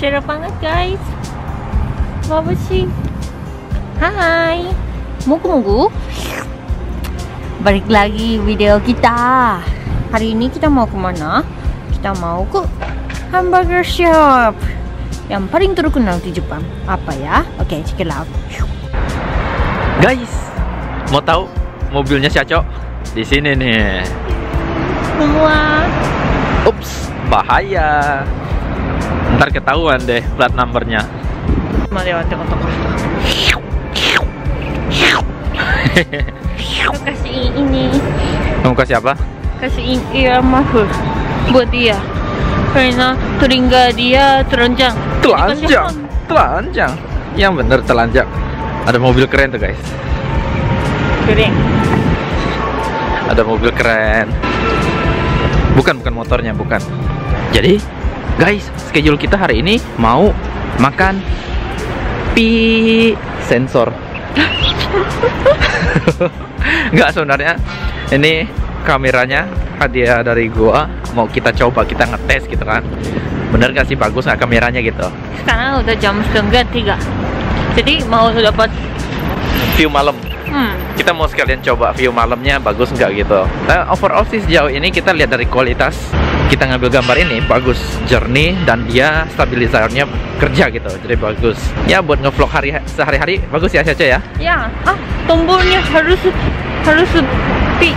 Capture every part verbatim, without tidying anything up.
cerah banget guys. Apa sih? Hai, mugu-mugu. Balik lagi video kita. Hari ini kita mau kemana? Kita mau ke hamburger shop yang paling terkenal di Jepang. Apa ya? Oke, okay, check it out. Guys, mau tahu mobilnya Syaco? Di sini nih. Semua. Ups, bahaya. Ntar ketahuan deh plat numbernya. Melewati toko. Aku kasih ini. Kamu kasih apa? Kasih ear muffler buat dia karena telinga dia telanjang. Telanjang, telanjang. Yang bener telanjang. Ada mobil keren tuh guys. Keren. Ada mobil keren. Bukan, bukan motornya, bukan. Jadi, guys, schedule kita hari ini mau makan pi sensor. Enggak, sebenarnya ini kameranya hadiah dari gua. Mau kita coba, kita ngetes gitu kan. Bener gak sih, bagus nggak kameranya gitu. Sekarang udah jam setengah tiga. Jadi mau dapat view malam. Hmm. Kita mau sekalian coba view malamnya bagus nggak gitu. Nah, overall sih sejauh ini kita lihat dari kualitas. Kita ngambil gambar ini bagus, jernih, dan dia stabilisatornya kerja gitu, jadi bagus. Ya buat ngevlog hari sehari-hari bagus ya Syaco ya. Ya, ah tombolnya harus harus pi.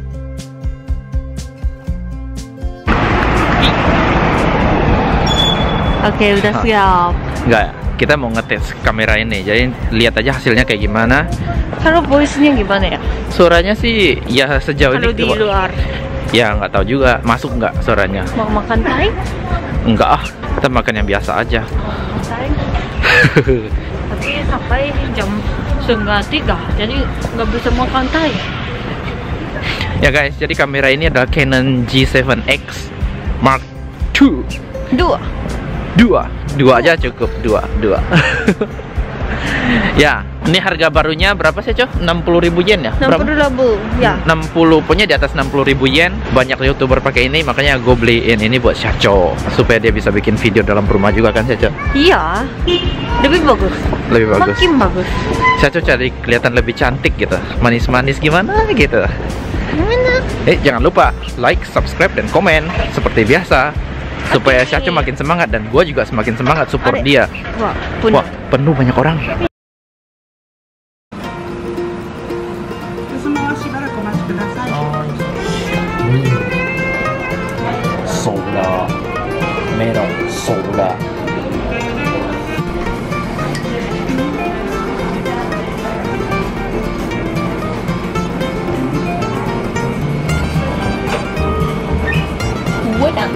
Oke, udah siap. Enggak, kita mau ngetes kamera ini. Jadi lihat aja hasilnya kayak gimana. Kalau voice-nya gimana ya? Suaranya sih ya sejauh Kalau ini di luar. Ya nggak tahu juga masuk nggak suaranya. Mau makan Thai? Enggak ah, kita makan yang biasa aja. Thai. Tapi sampai jam setengah tiga, jadi nggak bisa makan Thai. Ya guys, jadi kamera ini adalah Canon G seven X Mark two. Dua. Dua, dua aja cukup, dua, dua. Ya, ini harga barunya berapa sih, Coh? enam puluh ribu yen ya? enam puluh ribu, ya. enam puluh, punya di atas enam puluh ribu yen. Banyak YouTuber pakai ini, makanya gue beliin ini buat Syaco supaya dia bisa bikin video dalam rumah juga kan, Syaco? Iya, lebih bagus. Lebih bagus. Makin bagus. Syaco cari kelihatan lebih cantik gitu, manis-manis gimana gitu. Gimana? Eh, jangan lupa like, subscribe, dan komen seperti biasa. Supaya Okay. Syaco makin semangat dan gue juga semakin semangat support Adek. dia. Wah, penuh. Wah, penuh banyak orang. Soda, melon, soda. Wedang.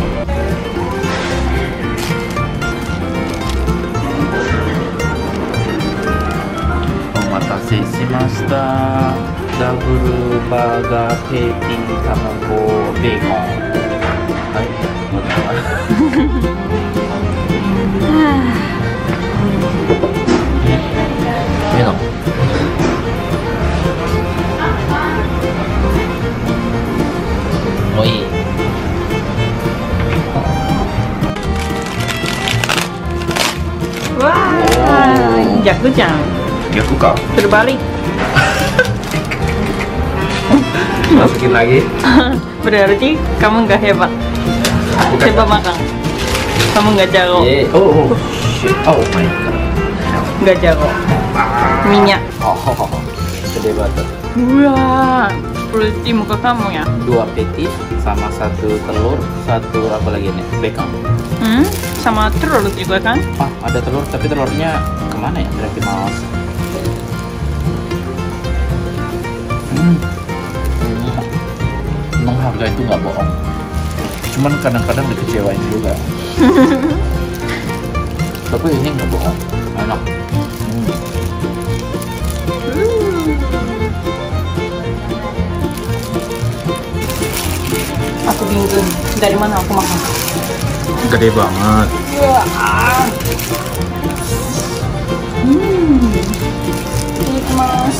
Omatase shimashita. Double burger, patty, tamago, bacon. Hai, minum. Oi. Wah, Jaku-chan. Yaku kau. Terbalik. Masukin lagi. Berarti kamu nggak hebat. Bukan. Coba makan. Kamu nggak jago. Yeah. Oh, oh, shit. Oh my god. Nggak jago. Minyak. Oh, oh, oh. Gede banget. Wah, seperti muka kamu ya. Dua petis sama satu telur, satu apa lagi nih? Bacon. Hmm, sama telur juga kan? Ah, ada telur, tapi telurnya kemana ya? Berarti mas. Hmm. Emang harga itu nggak bohong. Cuman kadang-kadang dikecewain juga. Tapi ini nggak bohong, enak. Hmm. Aku bingung dari mana aku makan. Gede banget. Wah. Hmm. Ini mas.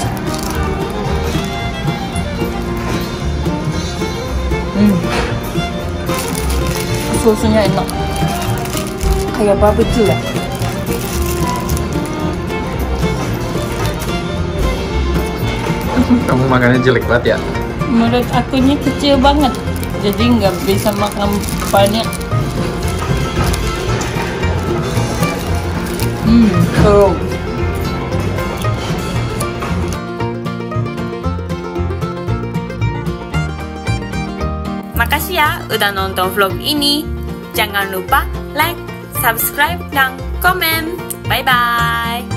Hmm. Susunya enak. kayak barbecue ya. Kamu makannya jelek banget ya? Menurut akunya kecil banget, jadi nggak bisa makan banyak. Hmm, so. Makasih ya udah nonton vlog ini. Jangan lupa like, subscribe, dan komen. Bye bye.